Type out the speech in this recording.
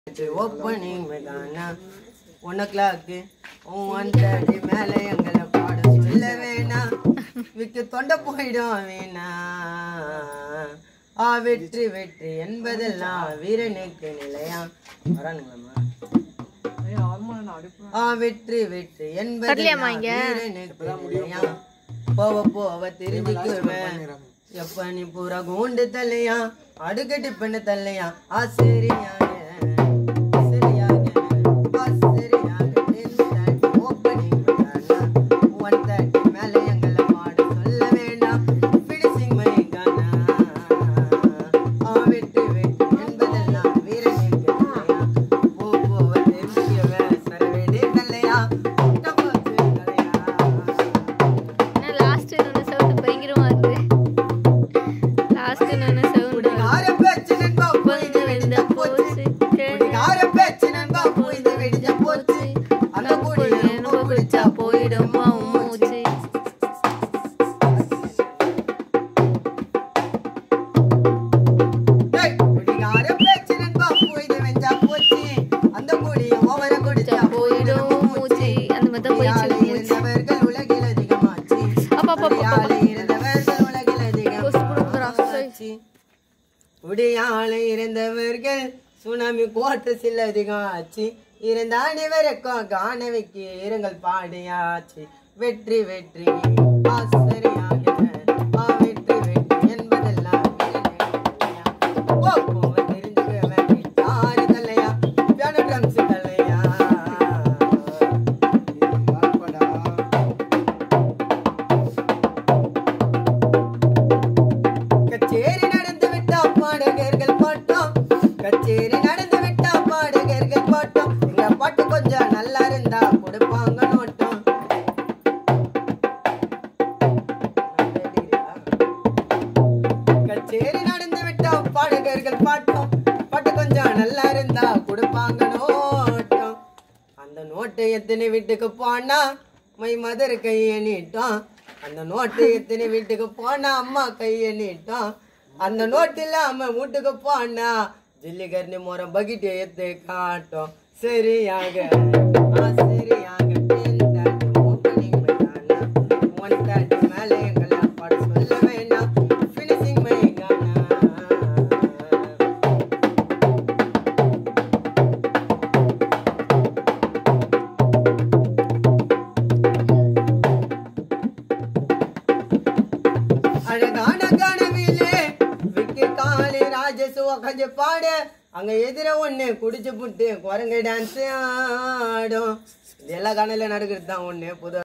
opening में गाना 1 o'clock 1:30 மேலே எங்களை பாட சொல்ல வேணா விக்கு தொண்ட போயிடும் வேணா வெற்றி வெற்றி என்பதெல்லாம் வீரனுக்கு நிலையா வரானுங்களா வெற்றி வெற்றி என்பதெல்லாம் வீரனுக்கு நிலையா போவ போவ தெரிஞ்சுக்குவேன் எப்ப நீ பூரா கூண்டு தள்ளையா அடுக்கட்டி பண்ண தள்ளையா சரியாக உடையாளை இருந்தவர்கள் சுனாமி கோட்டத்தில் அதிகம் ஆச்சு இருந்த அனைவருக்கும் காண வைக்க இருங்கள் பாடியாச்சு வெற்றி வெற்றி சரியாக வெற்றி வெற்றி என்பதெல்லாம் தலையா பியானோ ட்ரம்ஸ் தலையா கச்சேரி நடந்து விட்டா பாடகர்கள் பாட்டோம் கச்சேரி நடந்து விட்டா பாடகர்கள் பாட்டோம் எங்க பாட்டு கொஞ்சம் நல்லா இருந்தா கொடுப்பாங்க நோட்டம் கச்சேரி நடந்து விட்டா பாடகர்கள் பாட்டோம் பாட்டு கொஞ்சம் நல்லா இருந்தா கொடுப்பாங்க நோட்டம் அந்த நோட்டை எத்தனை வீட்டுக்கு போனா மை மதர் கையை நீட்டோம் அந்த நோட்டு எத்தனை வீட்டுக்கு போனா அம்மா கையை நீட்டோம் அந்த நோட்டு இல்லாம வீட்டுக்கு போனா ஜில்லிகர்னி மோரம் பகிட்டு எத்து காட்டும் சரியாக சரியாக மேலே எங்களை பாட சொல்ல வேணாம் ஃபினிஷிங் மை கானா அழகான கனவிலே விக்கி காலி ராஜசுவ கஞ்ச பாட அங்க எதிர ஒண்ணு குடிச்சு புட்டு குரங்கு டான்ஸ் ஆடும் இதெல்லாம் கனவுல நடக்கிறது தான் ஒண்ணு புது